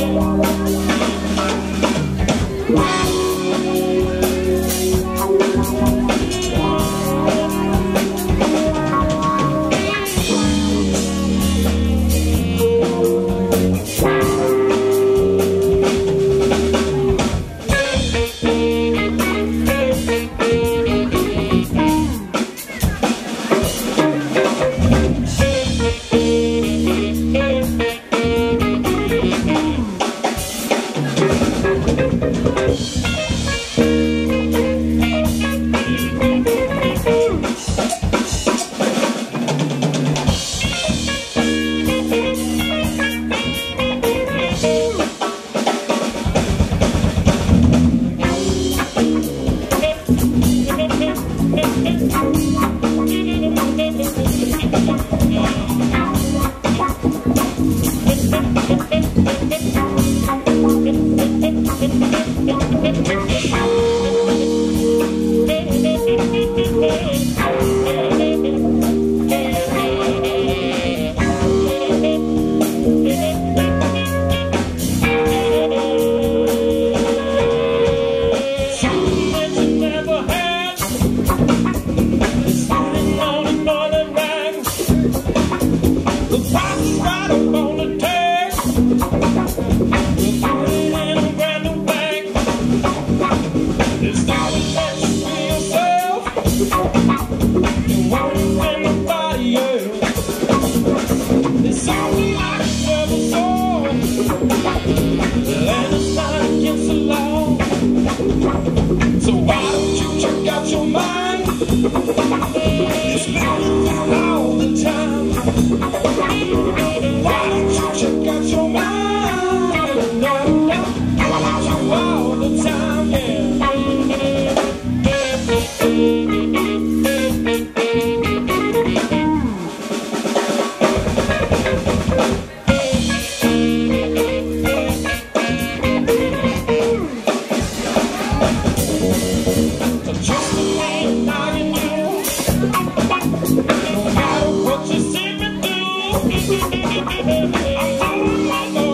I'm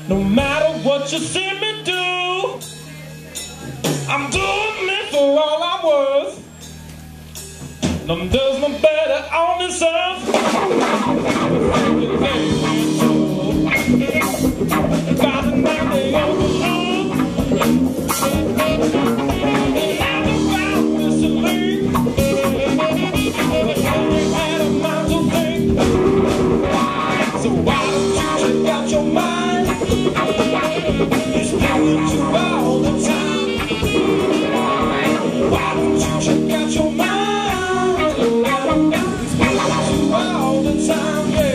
No matter what you see me do, I'm doing it for all I'm worth. There's no better on this earth. By the night they overlook, and I'm around whistling. Every had a mind to think. So why don't you check out your mind? It's playing you all the time. Why don't you check out your mind? It's playing you all the time, yeah.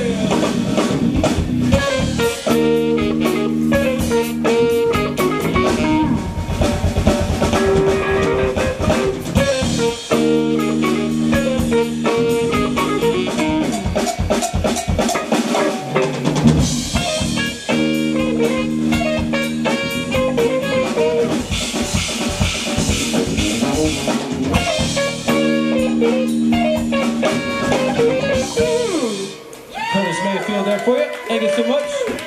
Curtis Mayfield there for you. Thank you so much.